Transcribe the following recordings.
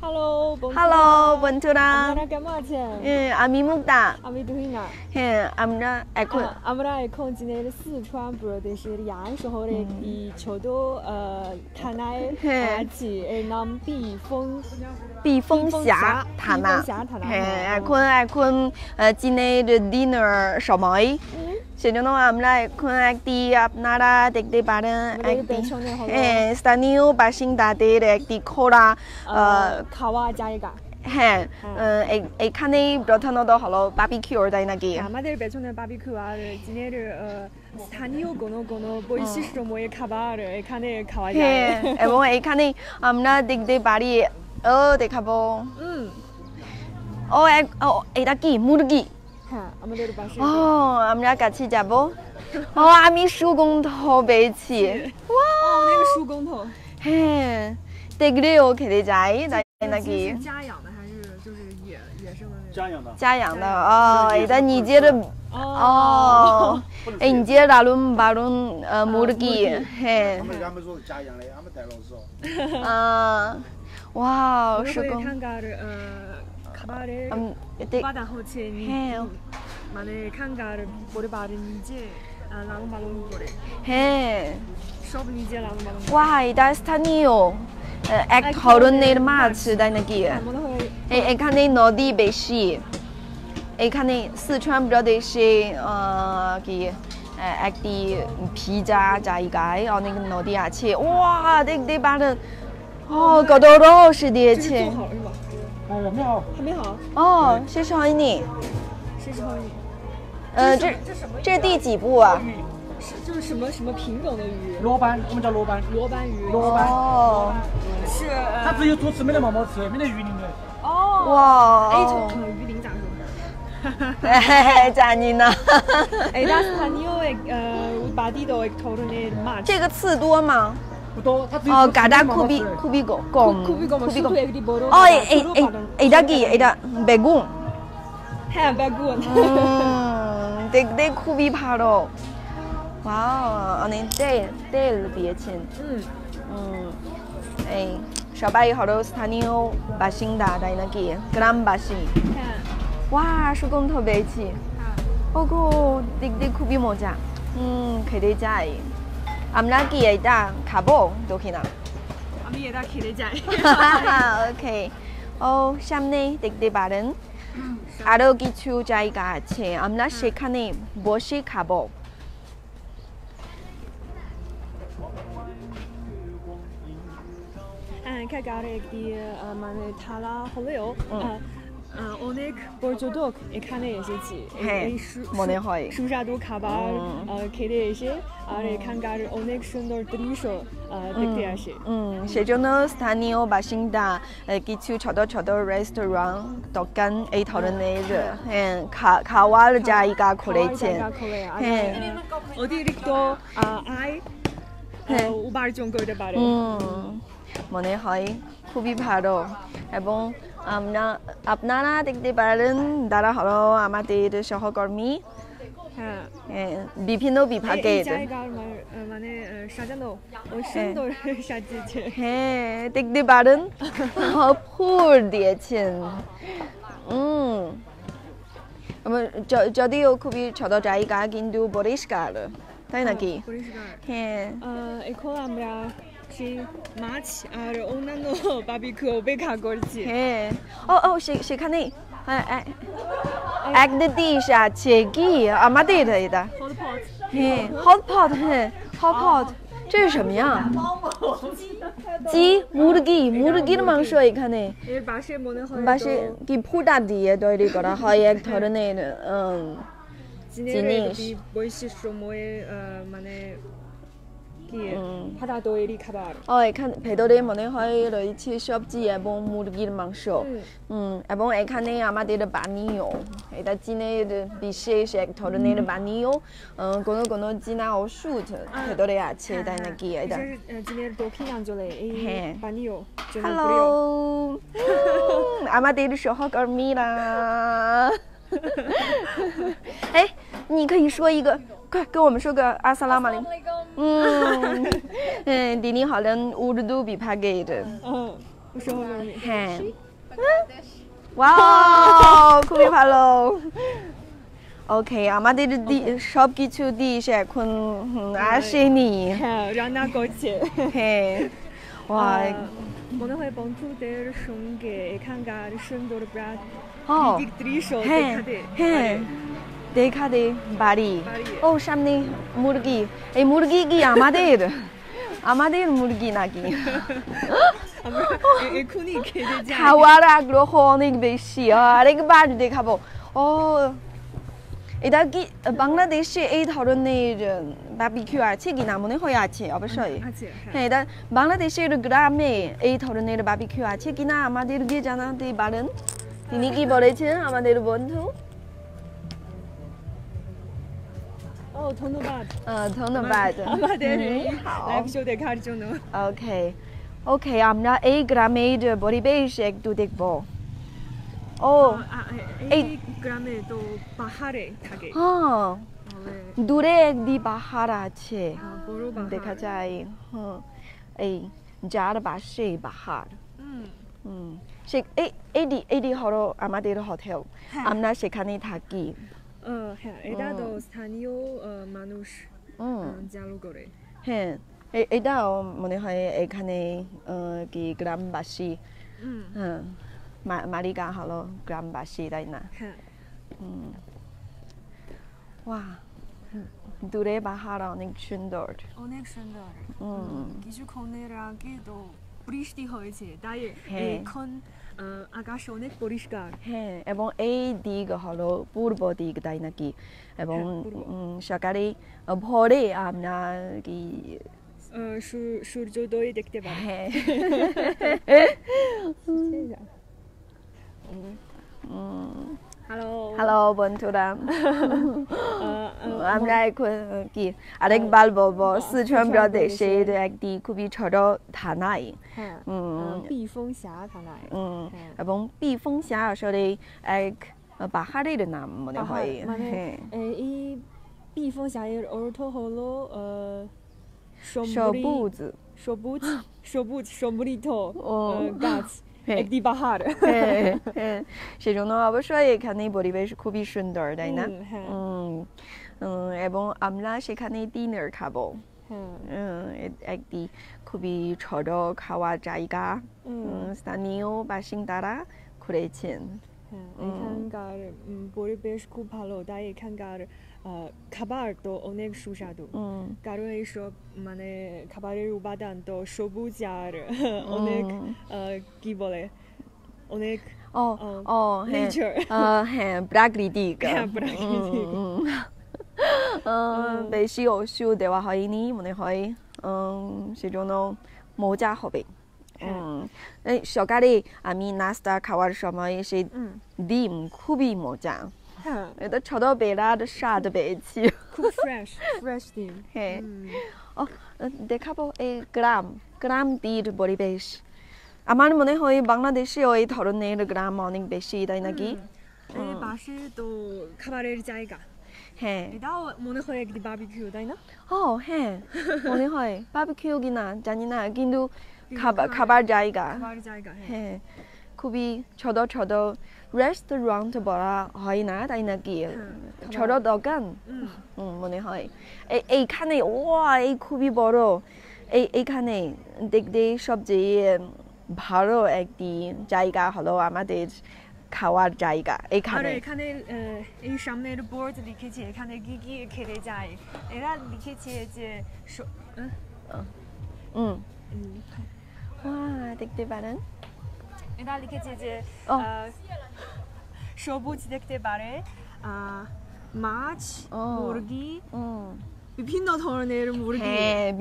Hello, Bonjour. কেমন আছেন? আমি মুক্তা। আমি তুহিনা। হ্যাঁ, আমরা এখন今天四川 প্রদেশের ইয়াং শহরে একটি ছোট থানায় আছি। এর নাম避风峡 থানা। হ্যাঁ, এখন চীনের ডিনার সময়। সেজন্য আমরা এখন একটি আপনারা দেখতে পারেন একটি স্থানীয় বাসিন্দাদের একটি খাওয়া জায়গা। হ্যাঁ, এখানেই প্রধানত হলো বারবিকিউ তাই নাকি? আমাদের পেছনে বারবিকিউ আর চীনের স্থানীয় কোনো বৈশিষ্ট্যময় খাবার এখানে খাওয়া যায়। এবং এখানে আমরা দেখতে পারি দেখাবো। এটা কি মুরগি? হ্যাঁ, আমাদের পাশে। আমরা কাছে যাব। আমি সুগন্ধ পেয়েছি। 那个树公头。 হ্যাঁ, দেখলেও খেতে যাই তাই নাকি? 家养的还是就是野生的那种？ 家养的এটা নিজের নিজের লালন মুরগি। হ্যাঁ। 他们说是家养的，他们带老师。 哇， খানকার খাবারের উপাদান হচ্ছে মানে খানকার পরিবারের নিজে লালন পালন করে। হ্যাঁ, সব নিজে লালন পালন। এটা স্থানীয় এক ধরনের মাছ তাই নাকি? এখানে নদী বেশি। এখানে সিচুয়ান প্রদেশে কি একটি ভিজা জায়গায় অনেক নদী আছে। দেখতে পারেন কত রস দিয়েছে। 还没好。 谢谢欢迎你。这是第几步啊？ 就是什么品种的鱼？ 罗班，我们叫罗班。 罗班鱼。 罗班。 是。 它只有多吃，没得毛毛吃，没得鱼鳞的。 哇。 鱼鳞咋说？ 咋你呢？ 但是它你有巴蒂的头的那马。 这个刺多吗？ 不多，它只有嘎达酷比狗。এটা বেগুন। হ্যাঁ, বেগুন। দেখতে খুবই ভালো। অনেক তেল দিয়েছেন। এই সবাই হলো স্থানীয় বাসিন্দা তাই নাকি? গ্রামবাসী। সুগন্ধ পেয়েছি। দেখতে খুবই মজা। খেতে যাই। আমরা কি এটা খাবো দক্ষিণা? আমি এটা খেতে যাই। ওকে। সামনে দেখতে পারেন আরো কিছু জায়গা আছে, আমরা সেখানে বসে খাবো। খানকার একটি মানে থালা হলেও অনেক পর্যটক এখানে এসেছে। মনে হয় সুস্বাদু খাবার খেতে এসে আর এখানকার অনেক সুন্দর দৃশ্য দেখতে আসে। সেজন্য স্থানীয় বাসিন্দা কিছু ছোট ছোট রেস্টুরেন্ট দোকান এই ধরনের খাওয়ার জায়গা খুলেছে। অতিরিক্ত আয় উপার্জন করতে পারে। মনে হয় খুবই ভালো। এবং আপনারা দেখতে পারেন তারা হলো আমাদের সহকর্মী। বিভিন্ন বিভাগের। মানে সাজানো সুন্দর সাজিয়েছে। হ্যাঁ, দেখতে পারেন ফুল দিয়েছেন। যদিও খুবই ছোট জায়গা কিন্তু পরিষ্কার তাই নাকি? হ্যাঁ। এখন আমরা সেই মাছ আর অন্যান্য বারবিকিউ অপেক্ষা করছি। হ্যাঁ। সেখানে একটা ডিশ আছে কি আমাদের এটা? হ্যাঁ, hot pot。这是什么呀？鸡，মুরগির মাংস এখানে। এর পাশে মনে হয় কি ফুটা দিয়ে তৈরি করা হয় এক ধরনের জিনিস। বৈশিষ্ট্যময় মানে কি হাতা তৈরি খাবার। এখানে ভেতরে মনে হয় রয়েছে সবজি এবং মুরগির মাংস। এবং এখানে আমাদের পানীয়, এটা চীনের বিশেষ এক ধরনের পানীয়। কোনো চীনা ওষুধ ভেতরে আছে তাই নাকি? এটা চীনের দক্ষিণাঞ্চলে এই পানীয়। হ্যালো, আমাদের সহকর্মীরা।你可以说一个，快跟我们说个阿萨拉马林。তিনি হলেন উর্দু বিভাগের। হ্যাঁ ওয়াও খুবই ভালো ওকে আমাদের সবকিছু ডিশ এখন আসেনি হ্যাঁ রান্না করছে হ্যাঁ মনে হয় বন্ধুদের সঙ্গে এখানকার সুন্দর প্রাকৃতিক দৃশ্য দেখাতে বাড়ি ও সামনে মুরগি এই মুরগি কি আমাদের মুরগি নাকি এখনই খেতে যাই খাওয়ার আগ্রহ অনেক বেশি আরেকবার দেখাবো ও এটা কি বাংলাদেশে এই ধরনের বারবিকিউ আছে কি না মনে হয় আছে অবশ্যই হ্যাঁ এটা বাংলাদেশের গ্রামে এই ধরনের বারবিকিউ আছে কিনা আমাদেরকে জানাতে পারেন তিনি কি বলেছেন আমাদের বন্ধু ধন্যবাদ আমাদের লাইভ শো দেখার জন্য ওকে আমরা এই গ্রামের পরিবেশ একটু দেখব এই গ্রামে তো পাহাড়ে থাকে দূরে একটি পাহাড় আছে দেখা যায় এই যার পাশে পাহাড় এটি হলো আমাদের হোটেল আমরা সেখানে থাকি হ্যাঁ এটা তো স্থানীয় মানুষ চালু করে হ্যাঁ এটাও মনে হয় এখানে কি গ্রামবাসী মারিগা হলো গ্রামবাসী তাই না ওয়া দূরে পাহাড় অনেক সুন্দর কিছুক্ষণের আগে তো বৃষ্টি হয়েছে তাই এখন আকাশ অনেক পরিষ্কার হ্যাঁ এবং এই দিক হলো পূর্ব দিক তাই নাকি এবং সকালে ভোরে আমরা কি সূর্যোদয় দেখতে পাই হ্যালো বন্ধুরা আমরা এখন কি আরেকবার বলবো সিচুয়ান প্রদেশের একটি খুবই ছোট থানায় এবং পিফংশা আসলে এক পাহাড়ের নাম মনে হয় এই পিফংশায়ের অর্থ হলো সবুজ সমৃদ্ধ গাছ একটি পাহাড় সেজন্য অবশ্যই এখানে পরিবেশ খুবই সুন্দর তাই না এবং আমরা সেখানে ডিনার খাবো একটি খুবই ছোট খাওয়ার জায়গা স্থানীয় বাসিন্দারা করেছেন এখানকার পরিবেশ খুব ভালো তাই এখানকার খাবার তো অনেক সুস্বাদু কারণ এইসব মানে খাবারের উপাদান তো সবুজ আর অনেক কি বলে অনেক হ্যাঁ প্রাকৃতিক বেশি ওষুধ দেওয়া হয়নি মনে হয় সেজন্য মজা হবে সকালে আমি নাস্তা খাওয়ার সময় সেই ডিম খুবই মজা এটা ছোটবেলার স্বাদ পেয়েছি খুব ফ্রেশ ডিম হ্যাঁ দেখাবো এই গ্রামটির পরিবেশ আমার মনে হয় বাংলাদেশেও এই ধরনের গ্রাম অনেক বেশি তাই নাকি পাশে তো খাবারের জায়গা হ্যাঁ এটাও মনে হয় একটি বারবিকিউ তাই না হ্যাঁ মনে হয় বারবিকিউ কিনা জানি না কিন্তু খাবার জায়গা হ্যাঁ খুবই ছোট ছোট রেস্টুরেন্ট বলা হয় না তাই নাকি ছোট দোকান মনে হয় এইখানে এই খুবই বড় এইখানে দেখতে সবচেয়ে ভালো একটি জায়গা হলো আমাদের খাওয়ার জায়গা এখানে এই সামনের বোর্ড লিখেছে এখানে কি কি খেতে যায় এরা লিখেছে যে দেখতে পারেন এটা লিখেছে যে সবুজ দেখতে পারে মাছ মুরগি বিভিন্ন ধরনের মুরগি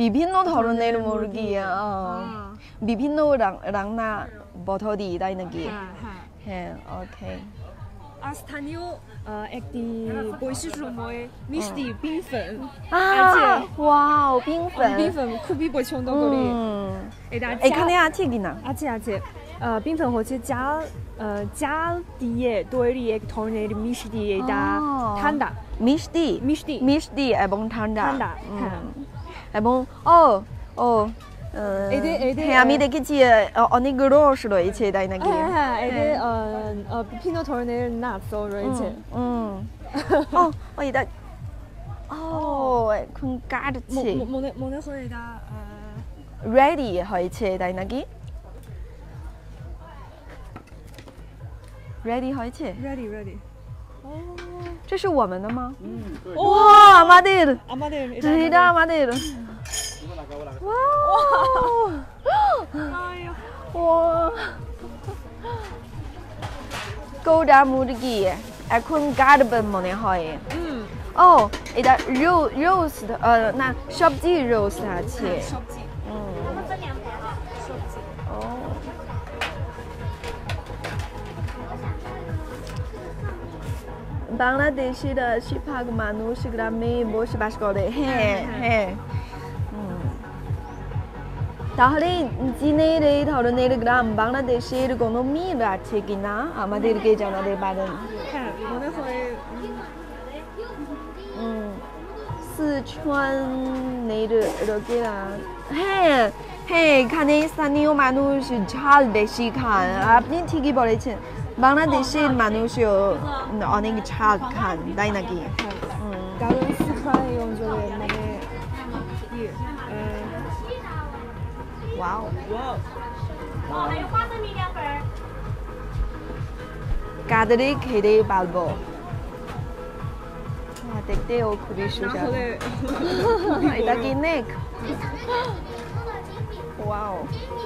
বিভিন্ন রান্না পদ্ধতি তাই নাকি হ্যাঁ ওকে আর স্থানীয় একটি বৈশিষ্ট্যময় মিষ্টি বিনফেন ওয়াও বিনফেন খুবই পছন্দ করি এখানে আছে কিনা আছে বিনফেন হচ্ছে চাল দিয়ে তৈরি এক ধরনের মিষ্টি এটা ঠান্ডা মিষ্টি এবং ঠান্ডা এবং 해야미 되겠지. 언니 그로스로 이제 다 이나기. 에데 피노 토르네 나소 이제. 이다. 큰 까르치. 뭐네 거기다 ready 和一切다 이나기. ready 和一切。 ready。 这是我们的吗？哇，阿玛迪的，对的，阿玛迪的。哇，哇，高达木的鸡，এখন গাড় মনে হয়। এটা roast না সবজি roast আছে। সবজি।分2盘সবজি। বাংলাদেশের 10% মানুষ গ্রামে বসবাস করে। হ্যাঁ। তাহলে চীনের এই ধরনের গ্রাম বাংলাদেশের কোনো মিল আছে কিনা আমাদেরকে জানাতে পারেন। হ্যাঁ, মনে হয় সিচুয়ানের লোকেরা হ্যাঁ এখানে স্থানীয় মানুষ ঝাল বেশি খান। আপনি ঠিকই বলেছেন, বাংলাদেশের মানুষও অনেক ঝাল খান, তাই নাকি? কারণ সিচুয়ান অঞ্চলে মানে 와우. 가들이 개를 밟어. দেখতেও খুবই সুস্বাদু। এটা কি নেক? ওয়াও।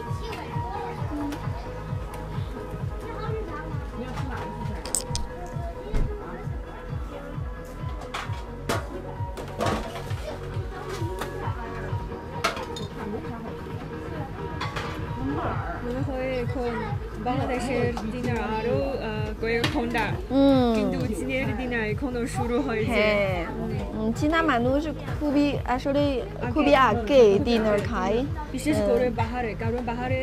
মনে হয় এখন বাংলাদেশের দিনের আরো কয়েক ঘন্টা কিন্তু চীনের দিন এখনো শুরু হয়েছে। চীনা মানুষ আসলে খুবই আগে ডিনার খায়, বিশেষ করে বাহারে, কারণ বাহারে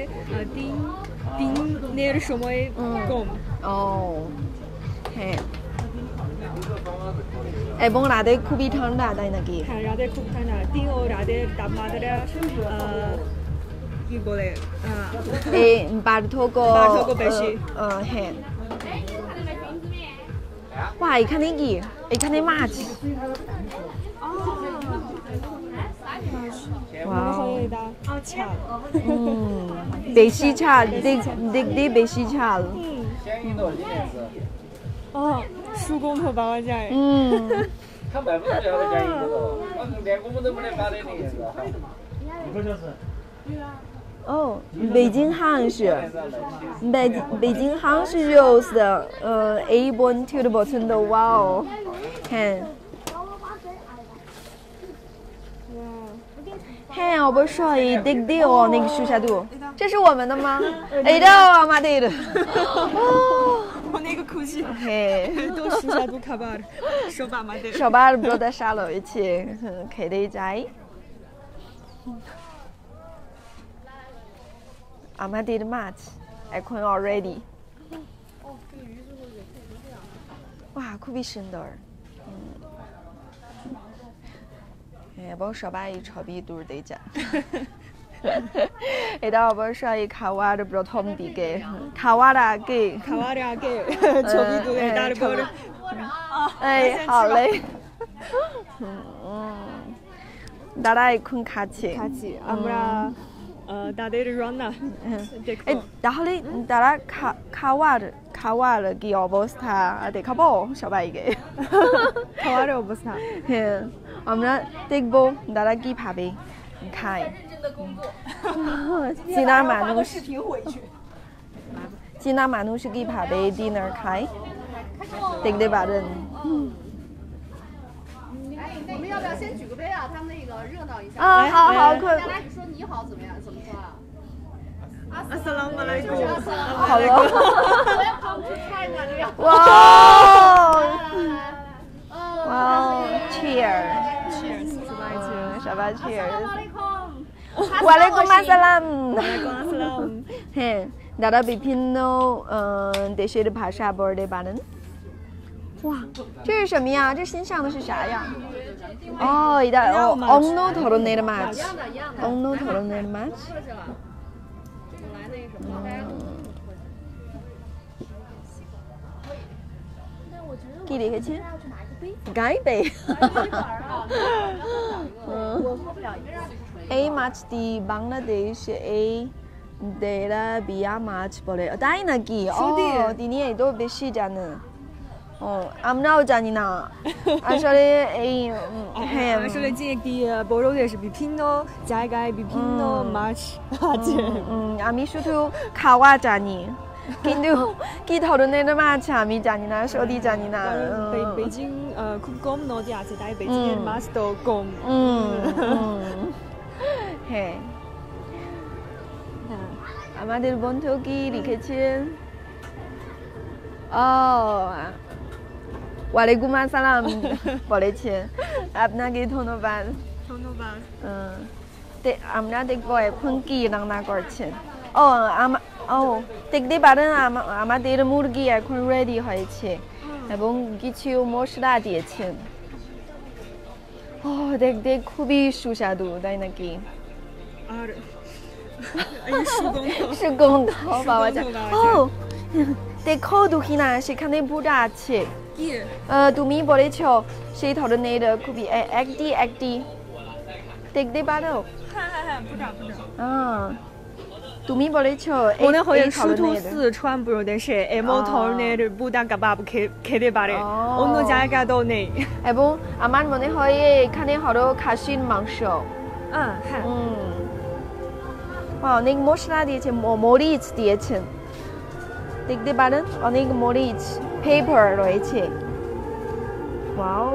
দিনের সময় কম। হ্যাঁ, এবং রাতে খুবই ঠান্ডা, তাই নাকি? হ্যাঁ, রাতে খুব ঠান্ডা। দিন ও রাতের তাপমাত্রা কি বলে এই পার্থক্য বেশি। হ্যাঁ।哇，এখানে কি? এখানে মাছ। বেশি ঝাল, দেখতে বেশি ঝাল। 수공도 나와যায়। 北京汉是roast 的A1 tube bottom 的，哇哦，看。হ্যাঁ, অবশ্যই দেখতেও অনেক সুস্বাদু।这是我们的吗？এটাও আমাদের। অনেক খুশি। হ্যাঁ, তো সুস্বাদু খাবার সব আমাদের। সবার প্রত্যাশা রয়েছে, খেতে যাই। আমাদের মাছ এখন অলরেডি।哇，খুবই সুন্দর। এবং সবাই ছবি তুলতে চান। এটা অবশ্যই খাওয়ার প্রথম দিকে, খাওয়ার আগে ছবি তুলে তারপর 好嘞。তারা এখন খাচ্ছি আমরা তাদের রান্না দেখো। তাহলে তারা খাওয়ার কি অবস্থা দেখাবো সবাইকে? খাওয়ার অবস্থা? হ্যাঁ, আমরা দেখবো তারা কিভাবে খায়। চীনা মানুষ কিভাবে ডিনার খায় দেখতে পারেন। 我们要不要先举个杯啊？他们那个热闹一下。 好，可以。 大家说你好怎么样？怎么说啊？ 阿斯拉姆来过。 好了。 Welcome to China 这样。 哇！Cheers！ 什么 cheers？ ওয়ালাইকুম আসসালাম। হ্যাঁ, দাদা বিভিন্ন দেশের ভাষা বলতে পারেন।哇，这是什么呀？这新上的是啥呀？ 哦，一旦哦 ，onno 토론네르 match， 一样的，一样的。 onno 토론네르 match。 过去了。我来那个什么。 几里个钱？改杯。 我喝不了，一个让你吹。 A match di Bangladesh A dera biya match বলে তাই নাকি ও তিনি এই তো বেশি জানেন ও আমরাও জানি না আসলে এই হ্যাঁ আসলে যে একটি বড় দেশ বিভিন্ন জায়গায় বিভিন্ন মাছ আছে আমি শুধু খাওয়া জানি কিন্তু কি ধরনের মাছ আমি জানি না সত্যি জানি না বেজিং খুব কম নদী আছে তাই বেজিংয়ের মাছ তো কম হ্যাঁ আমাদের বন্ধু কি লিখেছেন ওয়ালাইকুম আসসালাম বলেছেন আপনাকে ধন্যবাদ ধন্যবাদ আমরা দেখবো এখন কি রান্না করছেন দেখতে পারেন আমাদের মুরগি এখন রেডি হয়েছে এবং কিছু মশলা দিয়েছেন দেখতে খুবই সুস্বাদু তাই নাকি আর সুগন্ধ পাওয়া যায় দেখো দুখিনা সেখানে বুড়া আছে তুমি বলেছ সেই ধরনের খুবই একটি দেখতে পারো তুমি বলেছ মনে হয় শুধু সিচুয়ান প্রদেশে এমন ধরনের বুদা কাবাব খেতে পারে অন্য জায়গাতেও নেই এবং আমার মনে হয় এখানে হলো খাসির মাংস হ্যাঁ অনেক মশলা দিয়েছে মরিচ দিয়েছেন দেখতে পারেন অনেক মরিচ পেপার রয়েছে ওয়াও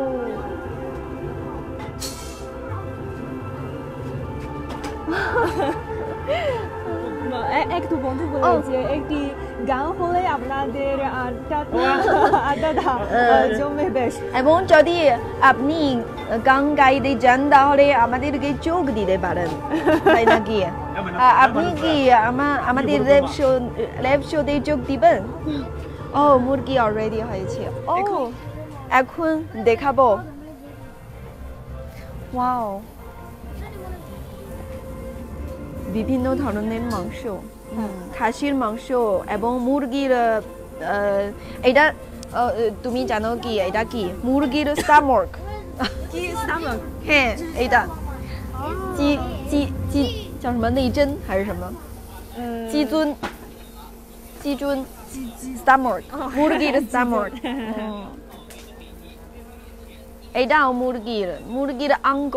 একটু বন্ধু বলেছে একটি গান হলে আপনাদের আড্ডা জমে বেশ এবং যদি আপনি গান গাইতে যান তাহলে আমাদেরকে যোগ দিতে পারেন তাই নাকি আপনি কি আমাদের লাইভ শোতে যোগ দিবেন মুরগি অলরেডি হয়েছে এখন দেখাবো ওয়াও বিভিন্ন ধরনের মাংস খাসির মাংস এবং মুরগির এটা তুমি জানো কি এটা কি মুরগির স্টমাক হ্যাঁ এটা叫什么内针还是什么鸡尊 stomach মুরগির স্টমাক এটা মুরগির আঙ্গ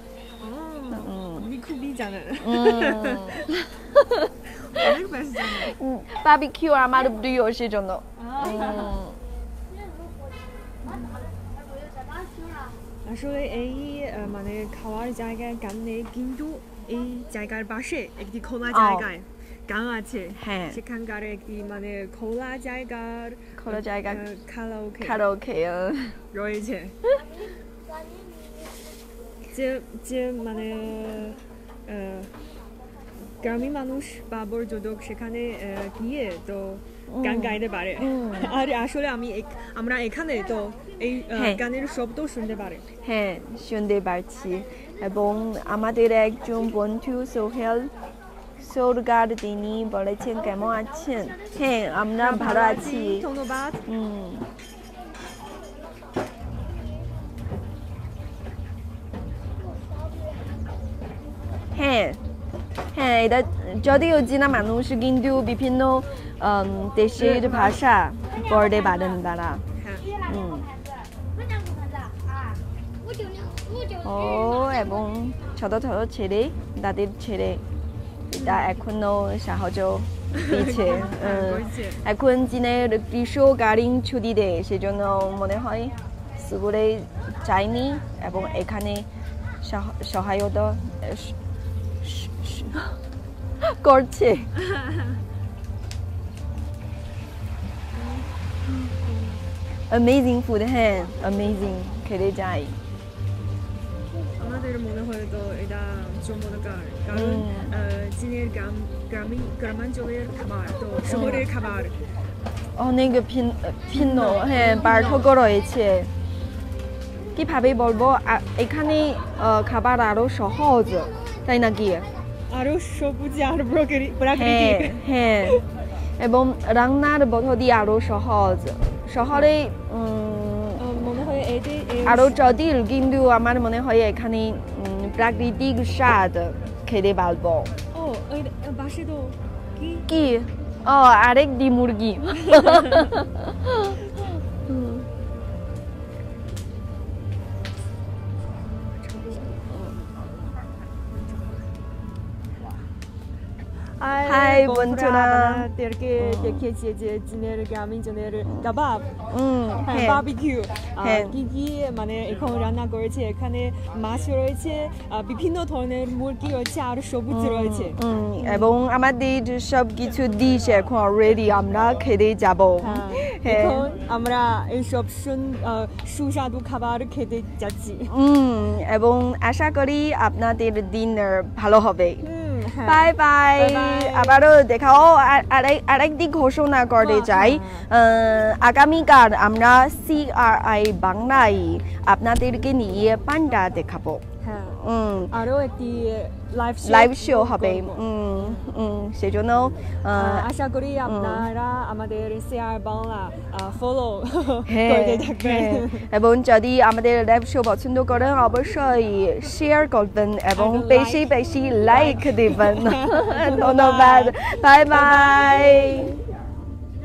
খুবই জানেন বারবিকিউ আমার প্রিয় সেজন্য আসলে এই মানে খাওয়ার জায়গায় গান নেই কিন্তু এই জায়গার পাশে একটি খোলা জায়গায় গান আছে সেখানকার একটি মানে খোলা জায়গা কারাওকে রয়েছে যে মানে গ্রামীণ মানুষ বা পর্যটক সেখানে গিয়ে তো গান গাইতে পারে আর আসলে আমরা এখানে তো এই গানের শব্দ শুনতে পারি হ্যাঁ শুনতে পারছি এবং আমাদের একজন বন্ধু সোহেল তিনি বলেছেন কেমন আছেন হ্যাঁ আমরা ভালো আছি ধন্যবাদ হ্যাঁ হ্যাঁ এটা যদিও চীনা মানুষ কিন্তু বিভিন্ন দেশের ভাষা পড়তে পারেন তারা এবং ছোট ছোট ছেলে তাদের ছেলে এটা এখনো সাহায্য দিচ্ছে এখন চীনের গ্রীষ্মকালীন ছুটিতে সেজন্য মনে হয় স্কুলে যায়নি এবং এখানে সহায়তা করছে amazing food হ্যাঁ amazing খেতে যাই আমাদের মনে হয় তো এটা চমৎকার কারণ চীনের গ্রামাঞ্চলের খাবার তো শহরের খাবার অনেক ভিন্ন হ্যাঁ পার্থক্য রয়েছে কিভাবে বলবো এখানে খাবার আরো সহজ তাই নাকি আরো সবুজ আর প্রাকৃতিক হ্যাঁ এবং রান্নার পদ্ধতি আরো সহজ শহরে মনে হয় এটি আরো জটিল কিন্তু আমার মনে হয় এখানে প্রাকৃতিক স্বাদ খেতে পারবো ও ওই বাসে তো কি আরেকটি মুরগি হাই বন্ধুরা আপনাদেরকে দেখিয়েছি যে চীনের গ্রামীণজনের কাবাব বারবিকিউ কি কি মানে এখন রান্না করেছে এখানে মাছ রয়েছে বিভিন্ন ধরনের মুরগি রয়েছে আর সবুজ রয়েছে এবং আমাদের সব কিছু ডিশ এখন অলরেডি আমরা খেতে যাব এখন আমরা এইসব সুস্বাদু খাবার খেতে যাচ্ছি এবং আশা করি আপনাদের দিন ভালো হবে বাই বাই আবারও দেখাও আরেকটি ঘোষণা করতে চাই আগামীকাল আমরা CRI বাংলায় আপনাদেরকে নিয়ে পান্ডা দেখাবো আরো একটি লাইভ শো হবে সেজন্য আশা করি আপনারা আমাদের CRI বাংলা ফলো করতে থাকবেন এবং যদি আমাদের লাইভ শো পছন্দ করেন অবশ্যই শেয়ার করবেন এবং বেশি বেশি লাইক দিবেন ধন্যবাদ বাই বাই